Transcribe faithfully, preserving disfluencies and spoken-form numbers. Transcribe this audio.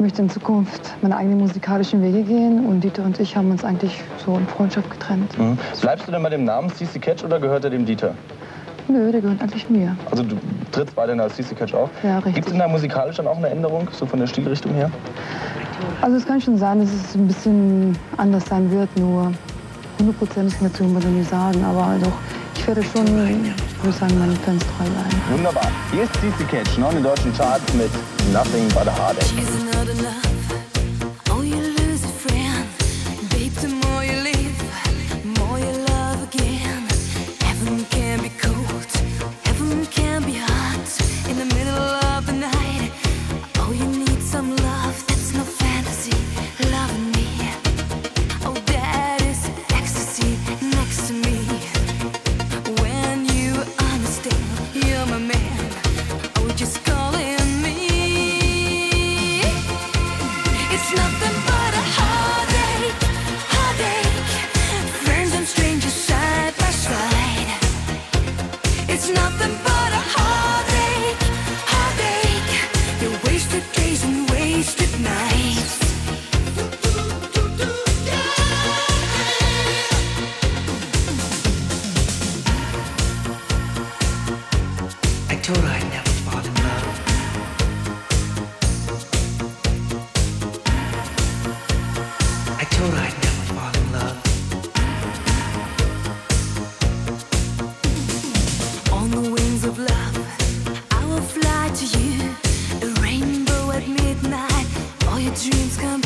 möchte in Zukunft meine eigenen musikalischen Wege gehen und Dieter und ich haben uns eigentlich so in Freundschaft getrennt. Mhm. Bleibst du denn bei dem Namen C C Catch oder gehört er dem Dieter? Nö, der gehört eigentlich mir. Also du trittst weiterhin als C C Catch auf? Ja, richtig. Gibt es denn da musikalisch dann auch eine Änderung, so von der Stilrichtung her? Also es kann schon sein, dass es ein bisschen anders sein wird, nur hundert Prozent kann ich dazu immer nie sagen, aber doch, ich werde schon, würde ich sagen, meinen Fans treu bleiben. Wunderbar. Hier ist C C Catch, noch in den deutschen Charts mit Nothing But a Heartache. Dreams come